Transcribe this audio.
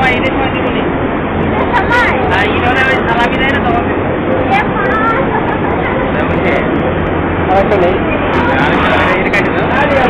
ঈদের সময় দিবনি ঈদ হলে ওই সালামি দেয় না তখন আরেকটা নেই